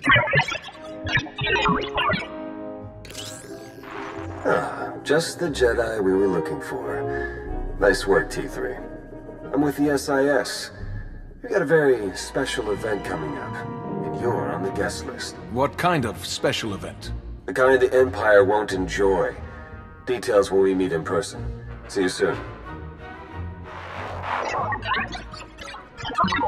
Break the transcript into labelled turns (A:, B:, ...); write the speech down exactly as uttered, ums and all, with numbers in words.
A: Ah, just the Jedi we were looking for. Nice work, T three. I'm with the S I S. We've got a very special event coming up, and you're on the guest list.
B: What kind of special event?
A: The kind the Empire won't enjoy. Details when we meet in person. See you soon.